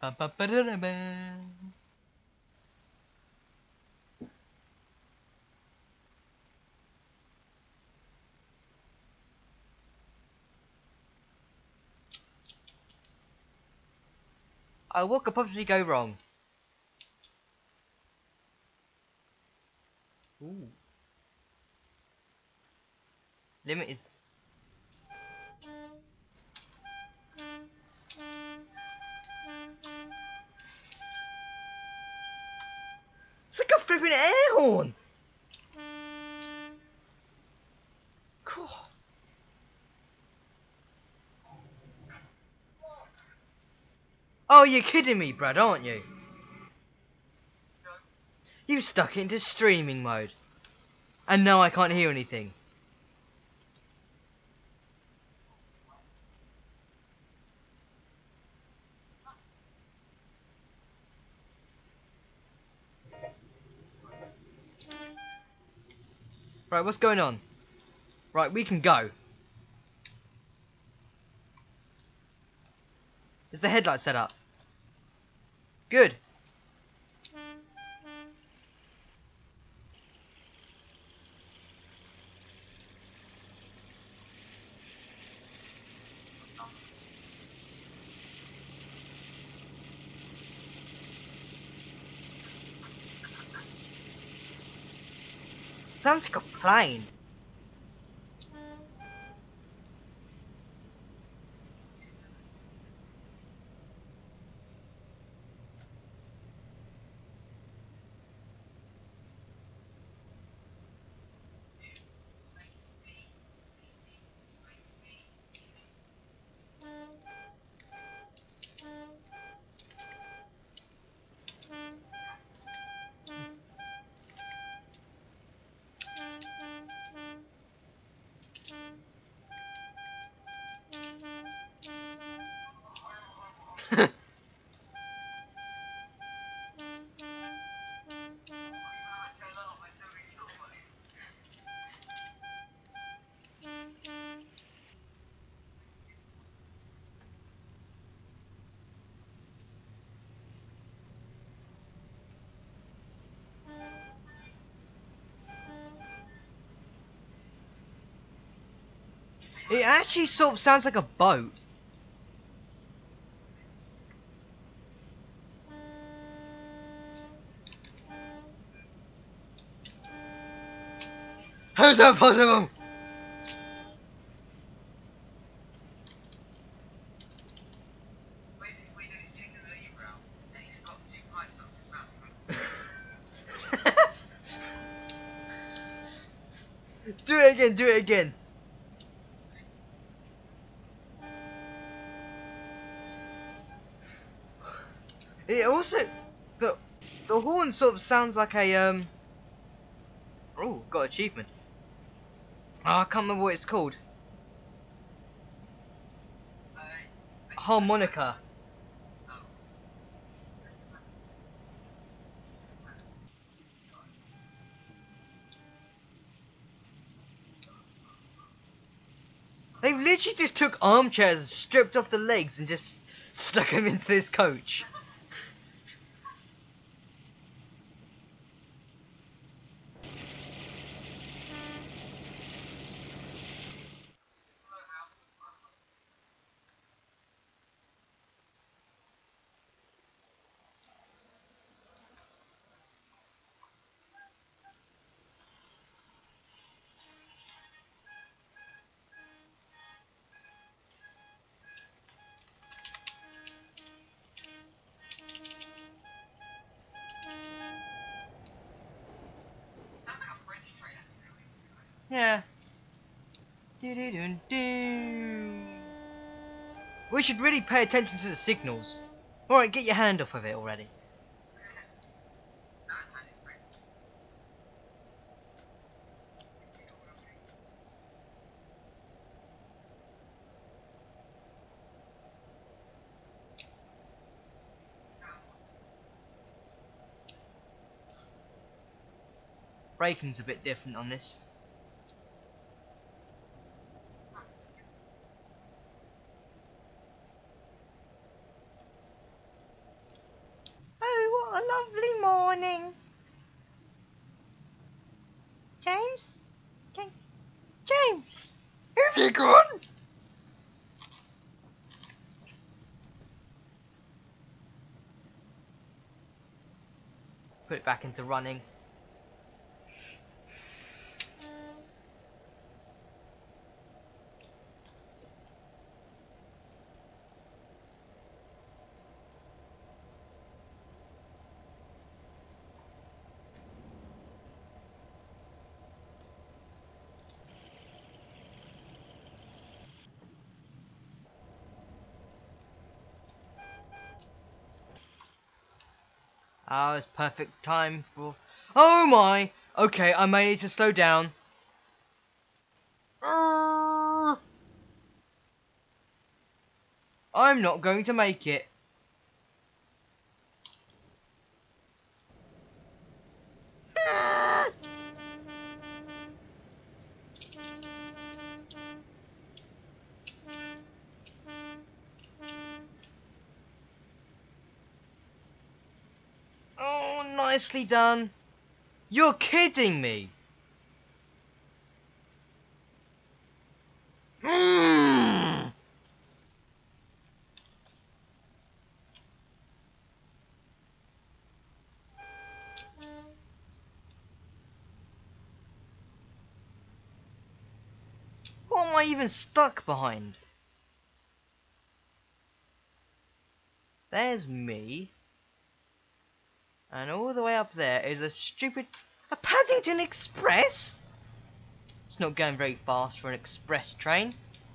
Oh, what could possibly go wrong? Ooh. Limit is... It's like a flipping air horn! Cool. Oh, you're kidding me, Brad, aren't you? You've stuck it into streaming mode. And now I can't hear anything. Right, what's going on? Right, we can go. Is the headlight set up? Good. Sounds like a plane. It actually sort of sounds like a boat. How's that possible? Do it again, do it again. It also, the horn sort of sounds like a Oh, got achievement. Oh, I can't remember what it's called. Harmonica. They literally just took armchairs, stripped off the legs, and just stuck them into this coach. Yeah. Do-do-do-do. We should really pay attention to the signals. Alright, get your hand off of it already. Braking's a bit different on this. lovely morning. James? James? Have you gone? Put it back into running. Ah, it's perfect time for... Oh my! Okay, I may need to slow down. I'm not going to make it. Oh, nicely done. You're kidding me. Mm. What am I even stuck behind? There's me. And all the way up there is a Paddington Express? It's not going very fast for an express train.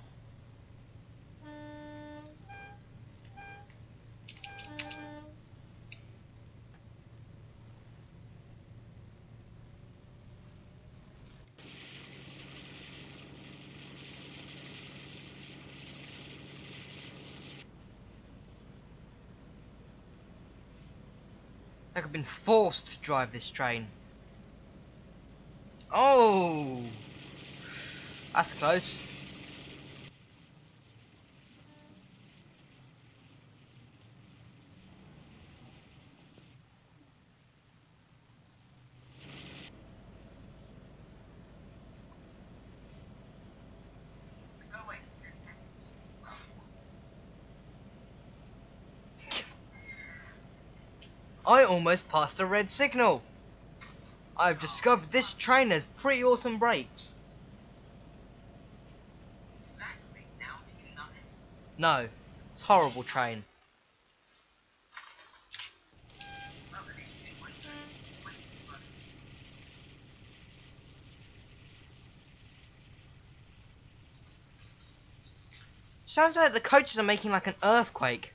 Like I've been forced to drive this train. Oh! That's close. I almost passed a red signal. I've discovered this train has pretty awesome brakes. No, it's a horrible train. Sounds like the coaches are making like an earthquake.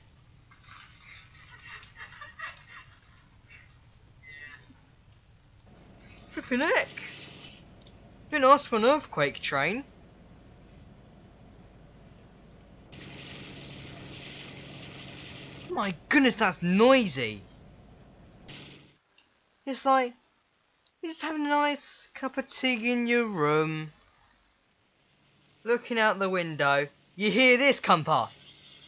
Flippin' heck! Didn't ask for an earthquake train. My goodness, that's noisy. It's like you're just having a nice cup of tea in your room, looking out the window. You hear this come past.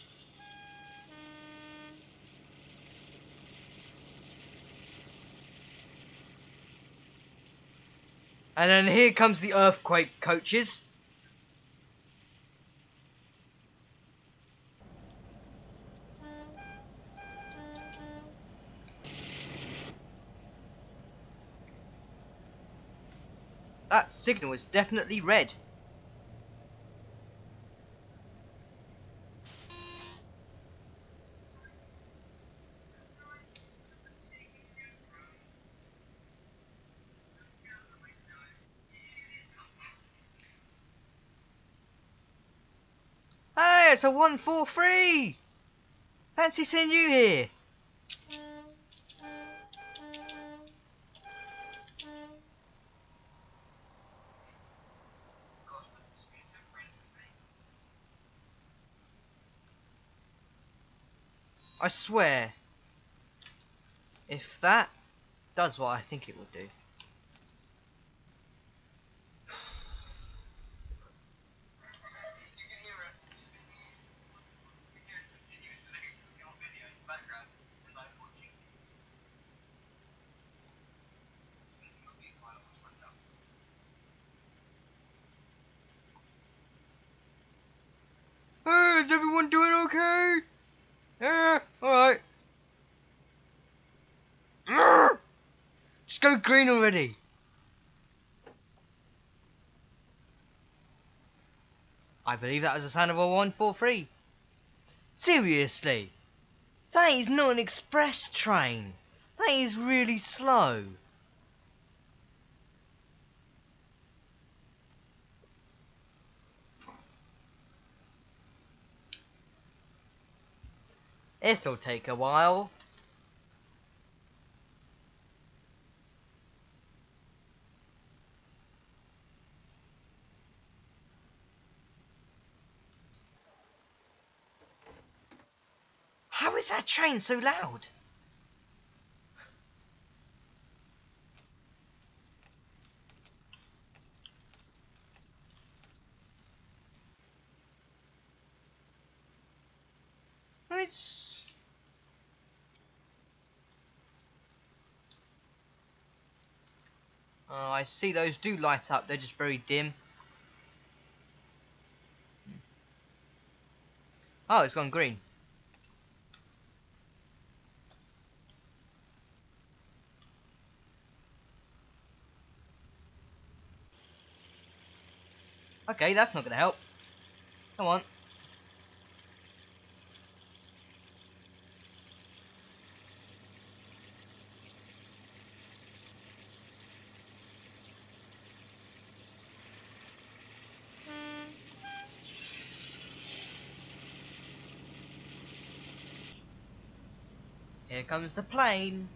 And then here comes the earthquake coaches. That signal is definitely red. Hey, it's a 143! Fancy seeing you here. I swear, if that does what I think it will do. Is everyone doing okay? Yeah, alright. Just go green already. I believe that was the sound of a 143. Seriously? That is not an express train. That is really slow. This'll take a while. How is that train so loud? It's... Oh, I see those do light up. They're just very dim. Oh, it's gone green. Okay, that's not going to help. Come on. Here comes the plane.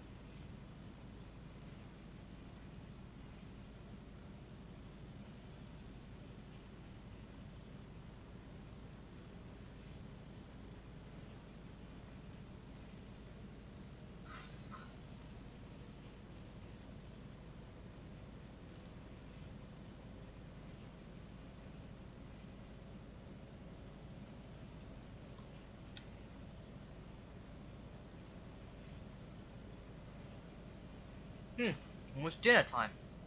Almost dinner time.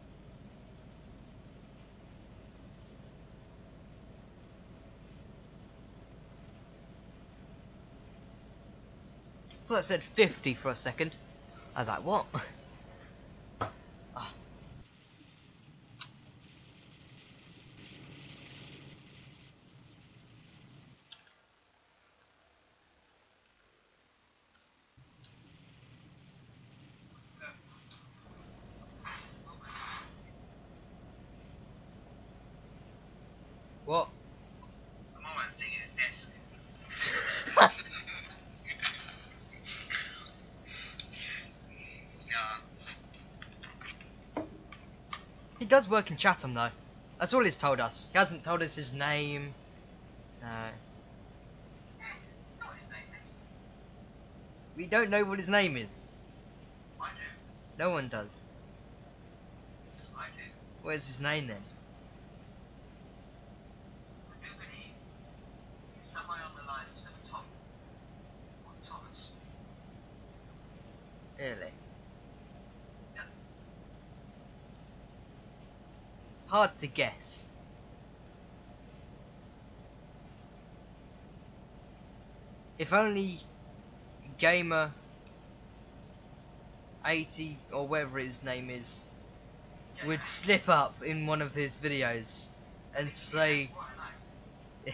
I thought that said 50 for a second. I was like, what? Ah. What? I'm almost sitting at his desk. He does work in Chatham though. That's all he's told us. He hasn't told us his name. No. Know what his name is? We don't know what his name is. I do. No one does. I do. Where's his name then? I do believe he's somewhere on the lines of Tom or Thomas. Really? Yeah. It's hard to guess. If only Gamer 80 or whatever his name is would slip up in one of his videos and say, That's what I know.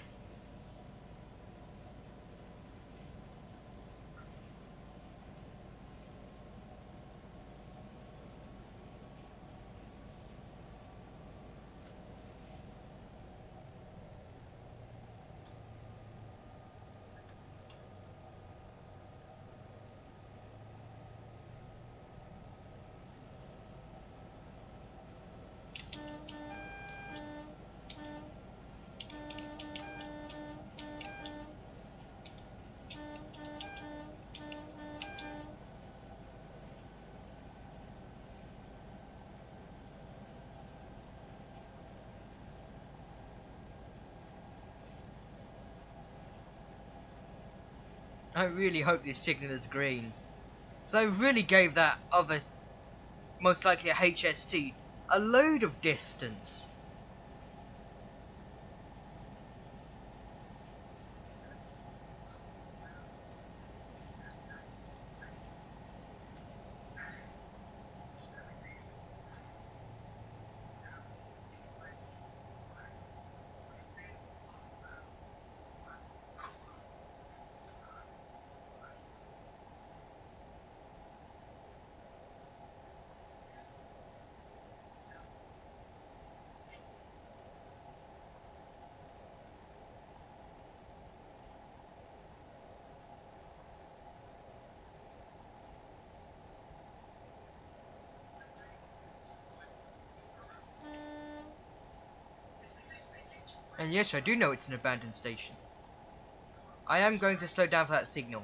I really hope this signal is green. So I really gave that other, most likely a HST, a load of distance. And yes, I do know it's an abandoned station. I am going to slow down for that signal.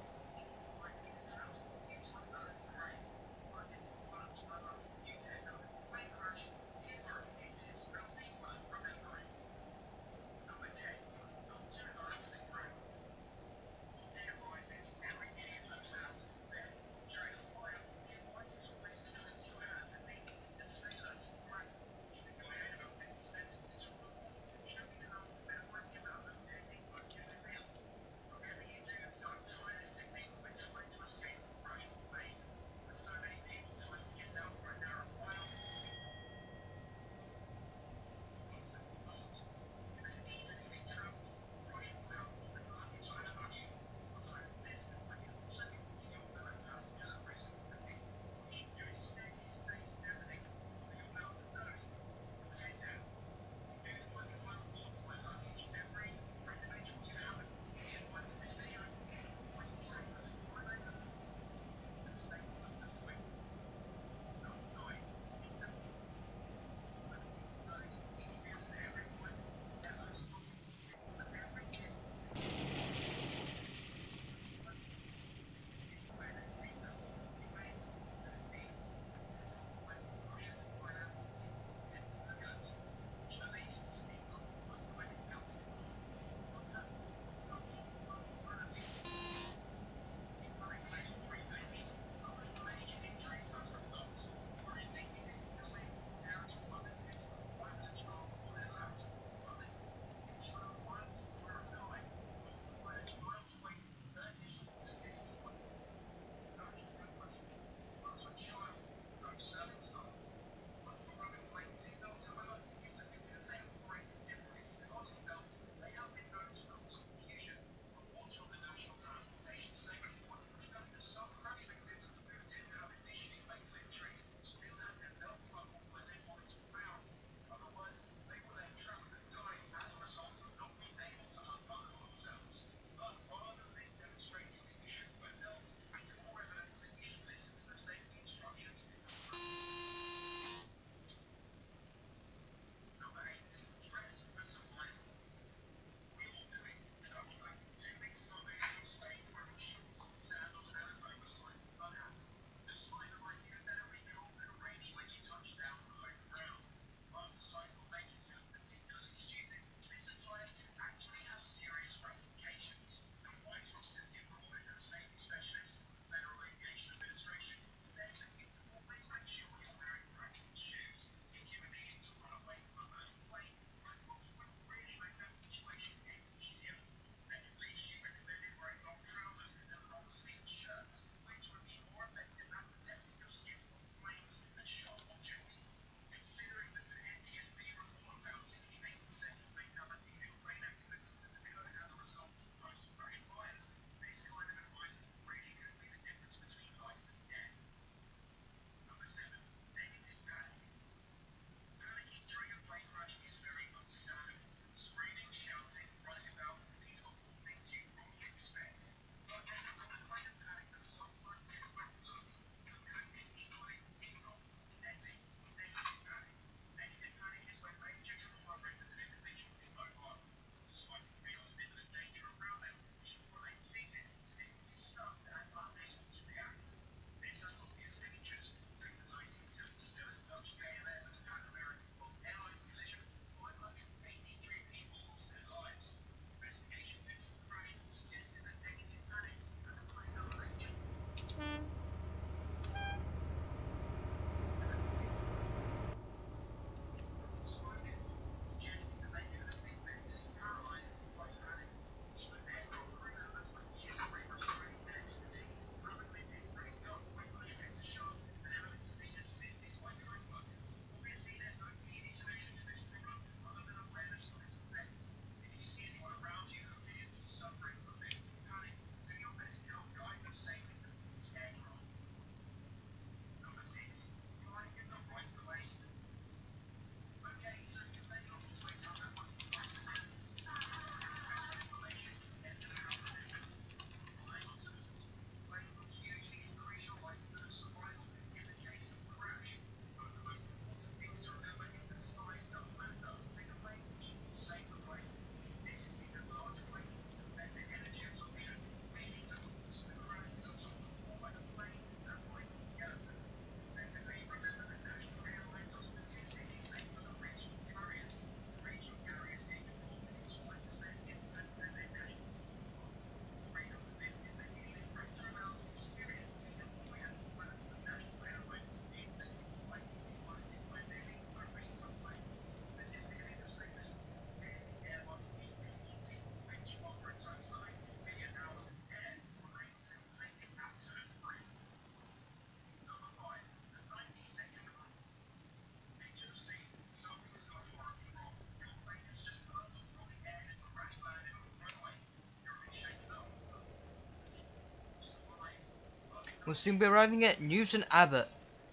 We'll soon be arriving at Newton Abbot.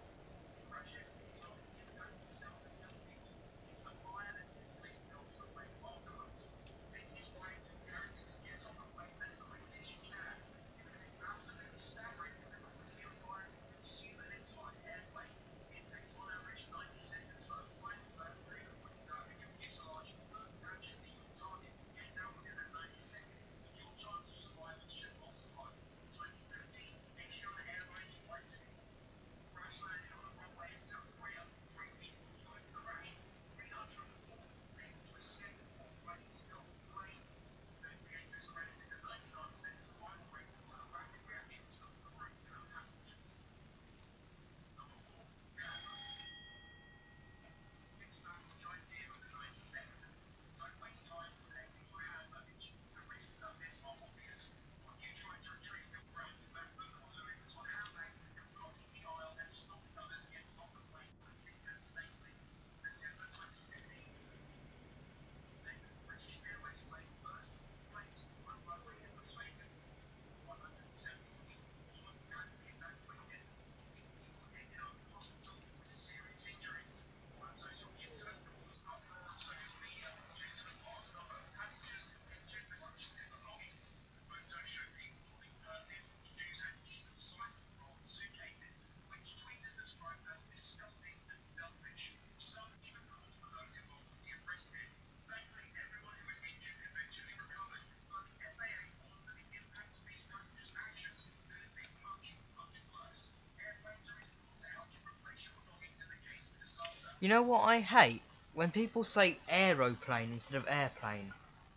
You know what I hate? When people say aeroplane instead of airplane.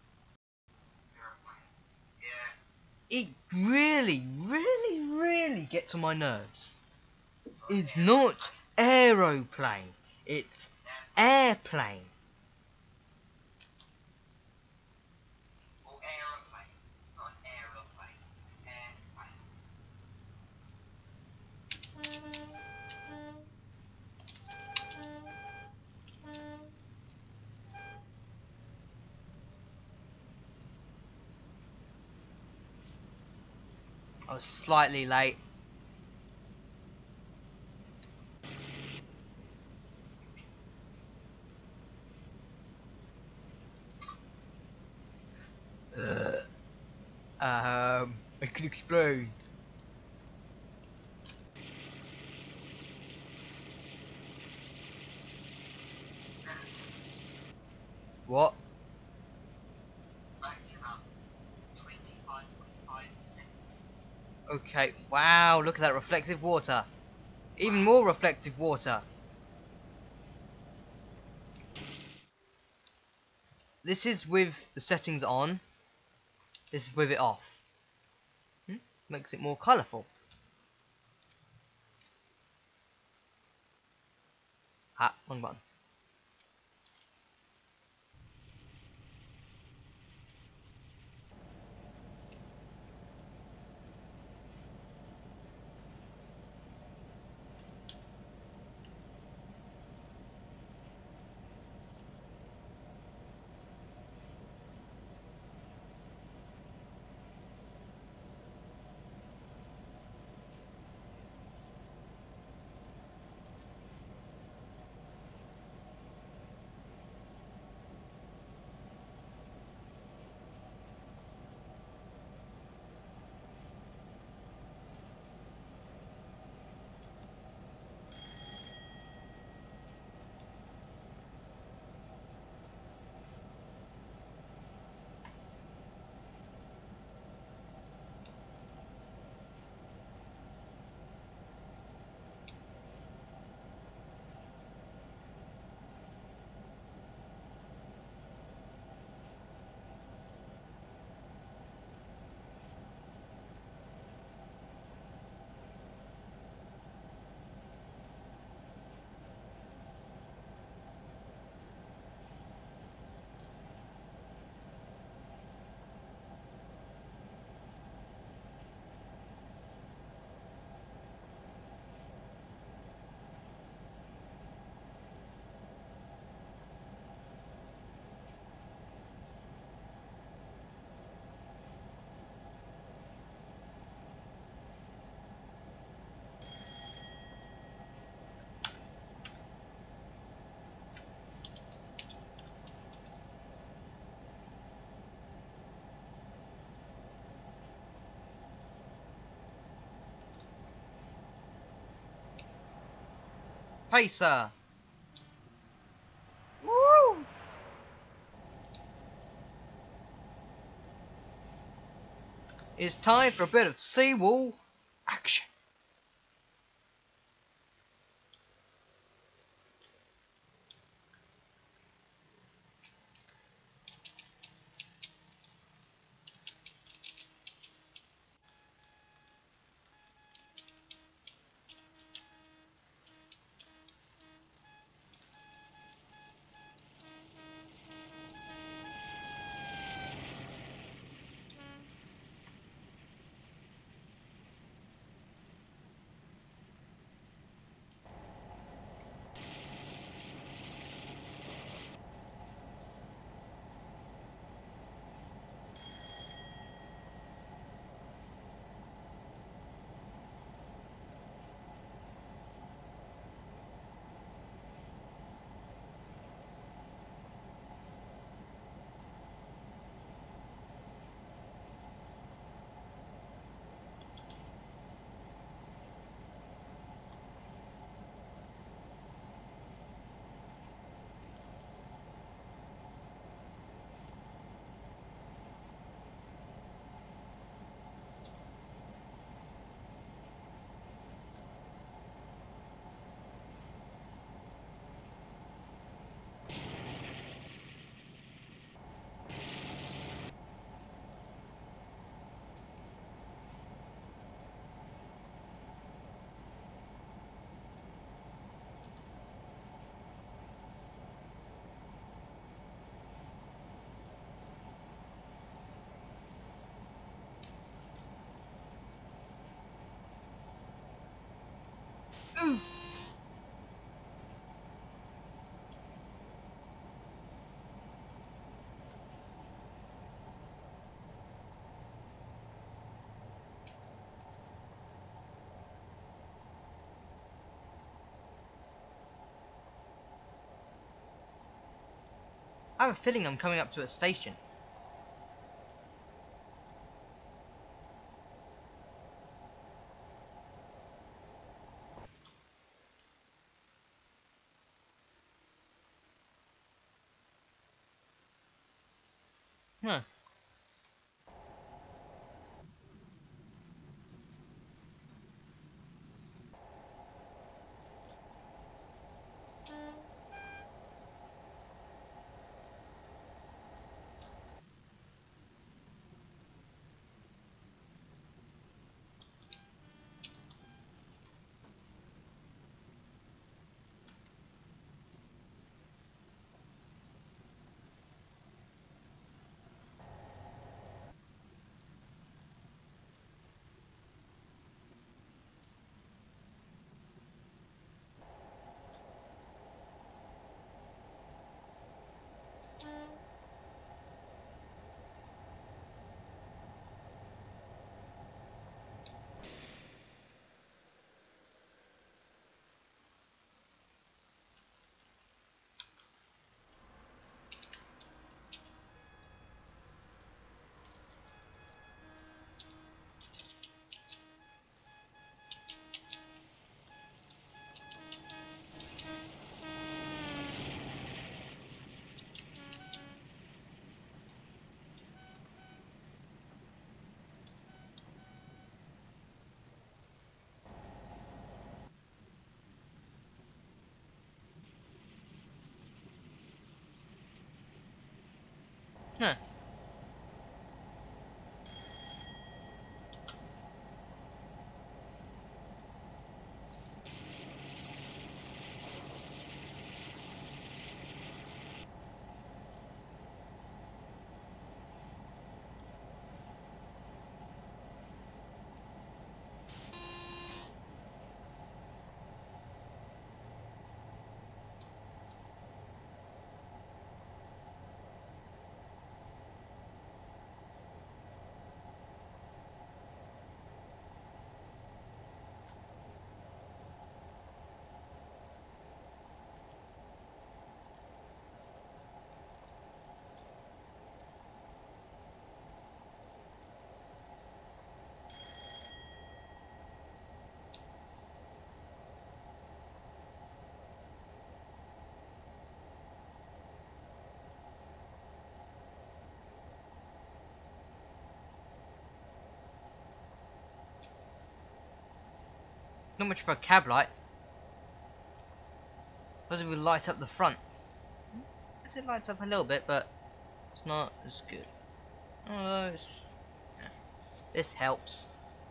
It really gets on my nerves. It's not aeroplane, it's airplane. I was slightly late. I can explain. What? Okay, wow, look at that reflective water. Even more reflective water. This is with the settings on. This is with it off. Makes it more colourful. Ah, wrong button. Pacer! Woo! It's time for a bit of seawall action. Ooh. I have a feeling I'm coming up to a station. Huh. Not much for a cab light. Doesn't even light up the front. I guess it lights up a little bit, but it's not as good. Although yeah, this helps.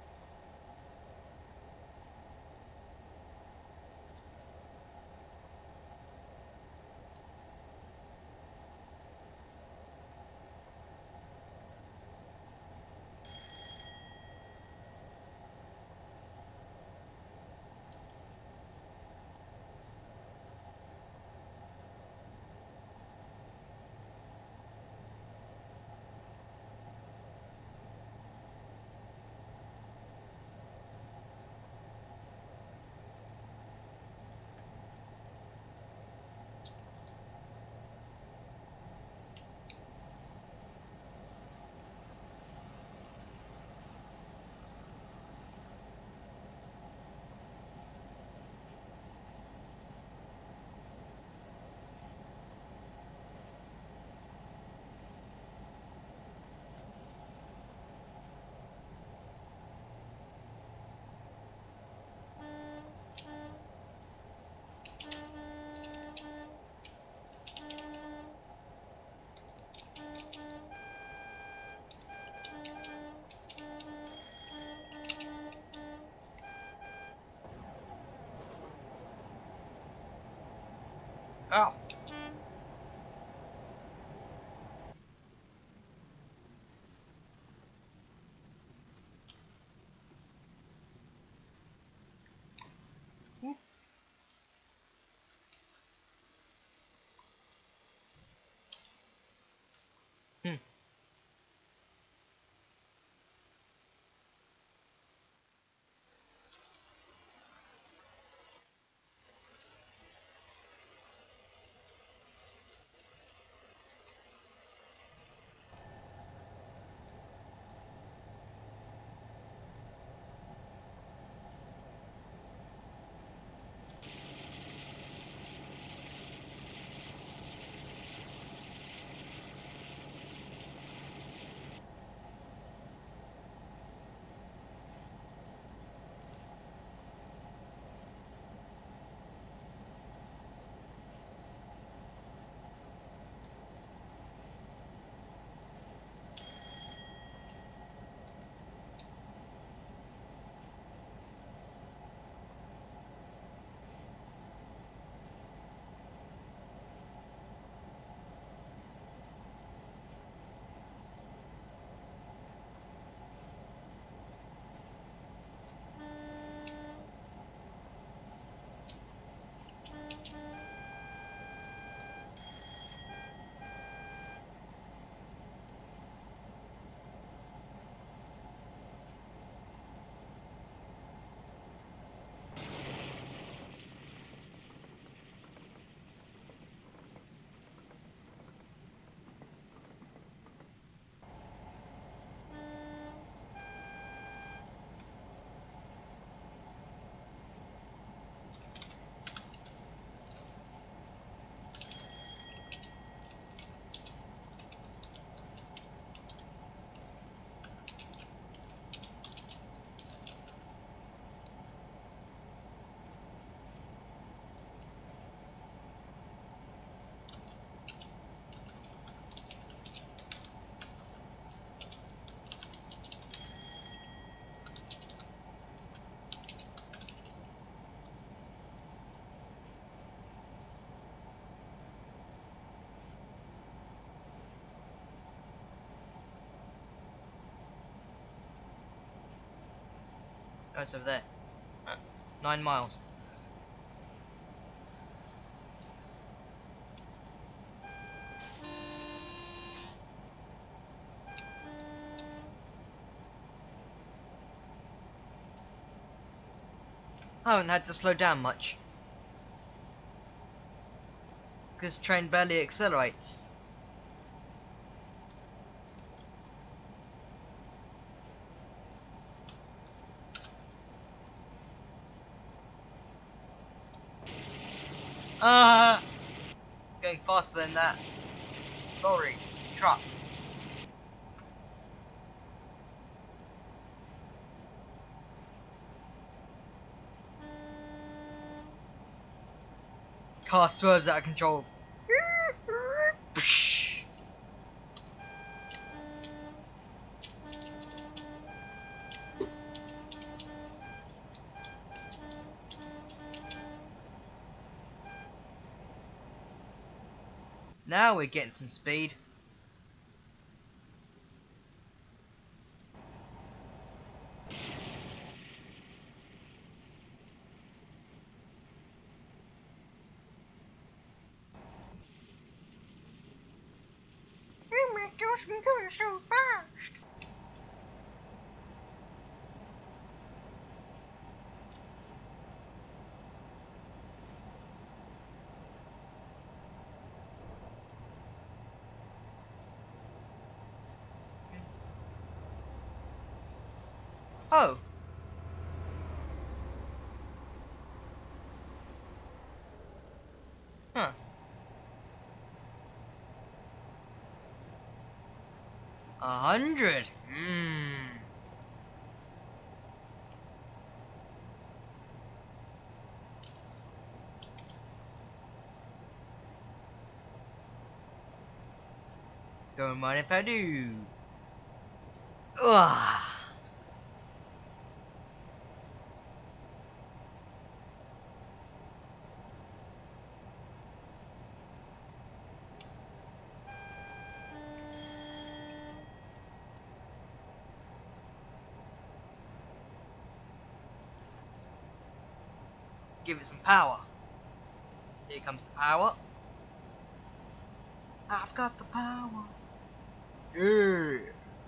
Oh. Hmm. Oh, it's over there. 9 miles. I haven't had to slow down much. Because train barely accelerates. Ah! Going faster than that. Lorry. Truck. Car swerves out of control. Now we're getting some speed. Oh my gosh, I'm going so fast. Oh. Huh. 100. Don't mind if I do. Ugh. Give it some power. Here comes the power. I've got the power. Yeah.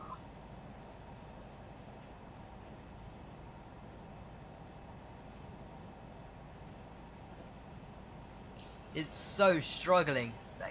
It's so struggling. Like.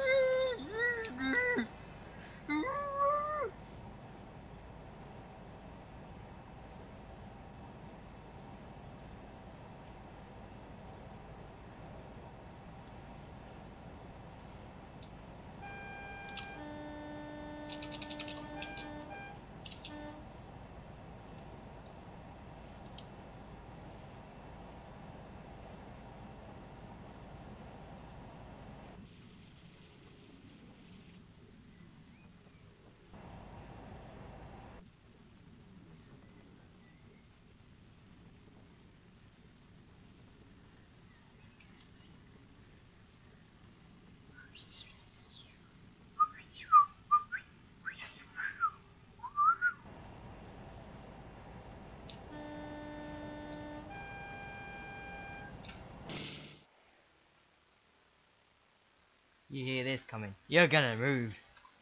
You hear this coming. You're gonna move.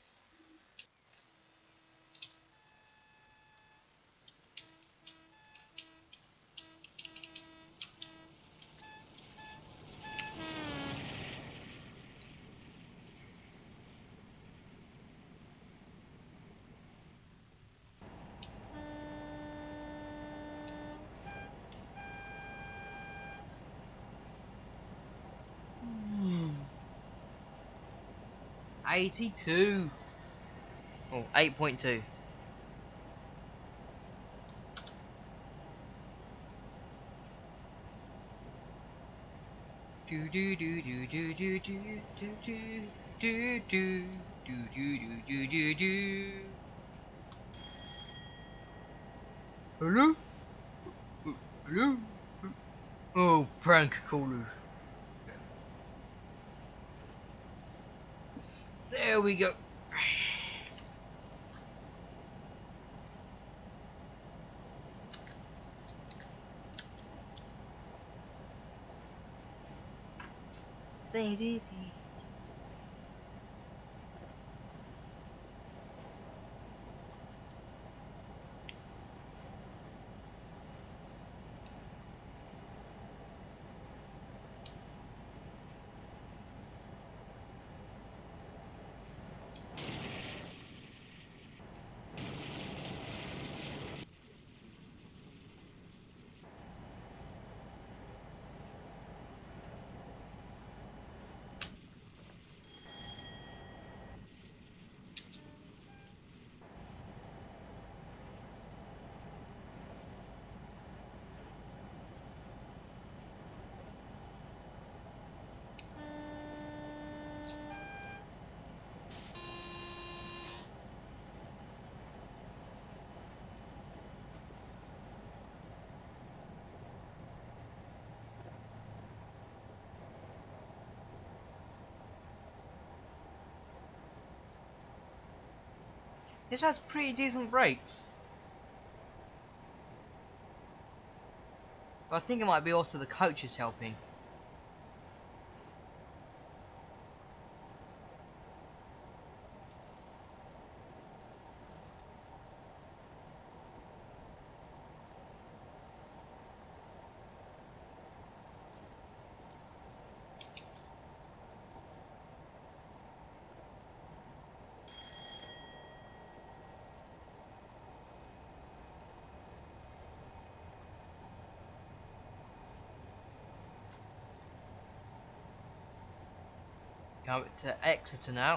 Mm. 82. Oh, 8.2. Do do do do do do do do do do do do do do do do. Hello? Hello? Oh, prank callers. There we go. Lady. This has pretty decent brakes. But I think it might be also the coaches helping. Going to Exeter now.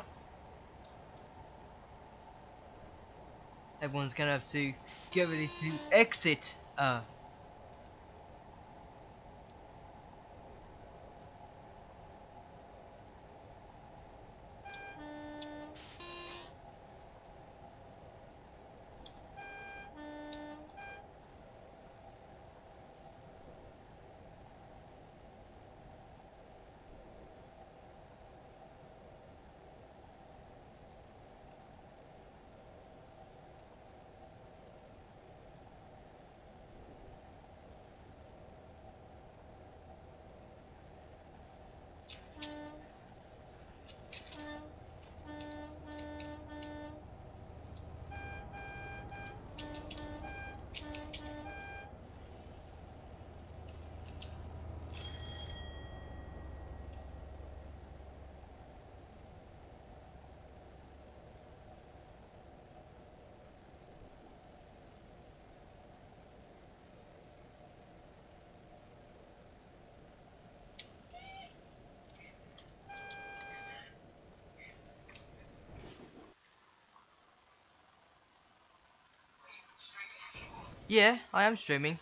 Everyone's gonna have to get ready to exit. Yeah, I am streaming.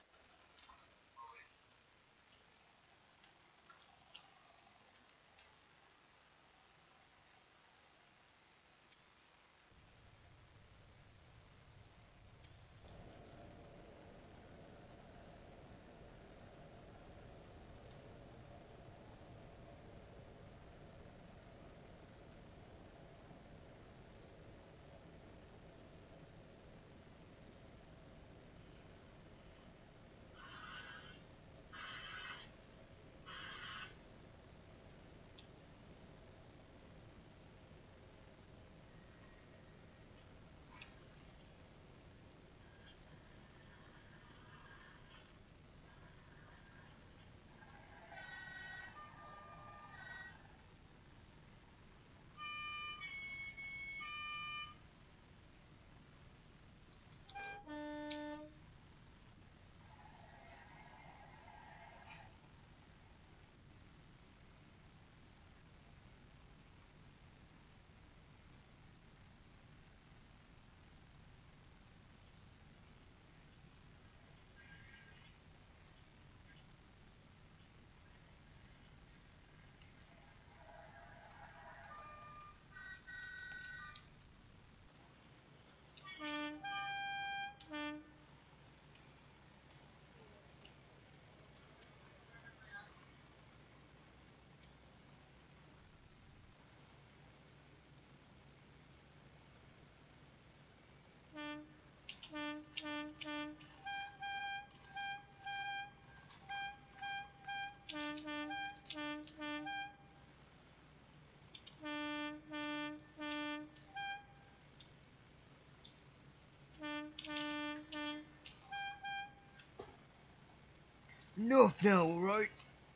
Enough now, alright?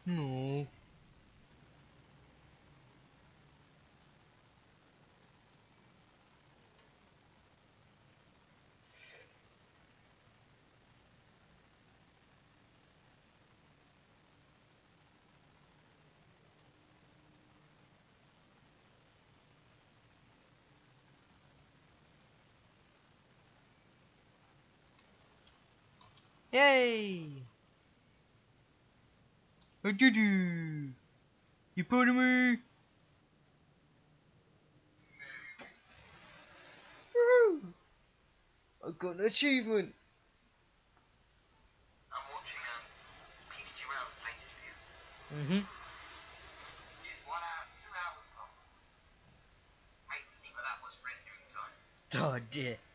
No. Yay! What did you? You proud of me? Woohoo! I got an achievement. I'm watching Peter Girard's latest view. Mhm. Which is 1 hour, 2 hours long. Hate to think that was rendering time. Oh dear.